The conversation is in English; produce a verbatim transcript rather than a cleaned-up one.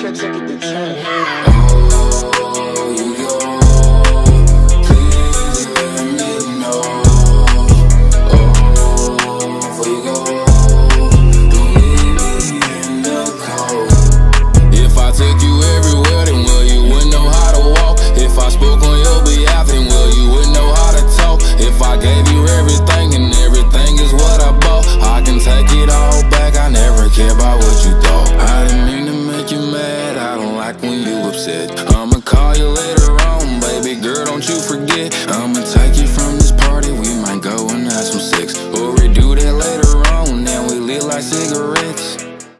a ticket to change. Oh, you go, please let me know. Oh, before you go, don't leave me in the cold. If I took you everywhere, then well, you wouldn't know how to walk. If I spoke on your behalf, then well, you wouldn't know how to talk. If I gave you everything and everything is what I bought, I can take it all back, I never care about what you thought. I didn't mean to make you mad, I don't like when you upset. I'ma call you later on, baby girl, don't you forget. I'ma take